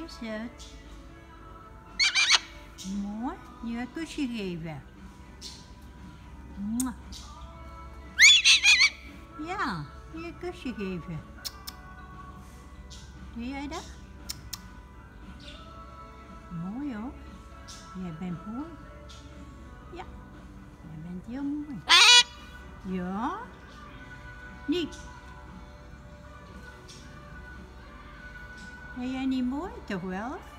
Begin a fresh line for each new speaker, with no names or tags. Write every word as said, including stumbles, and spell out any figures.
is het. Mooi. Nu een kusje geven. Mwah. Ja, hier een kusje geven. Doe jij dat? Mooi hoor. Jij bent mooi. Ja, jij bent heel mooi. Ja? Niet. Ben jij niet mooi? Toch wel?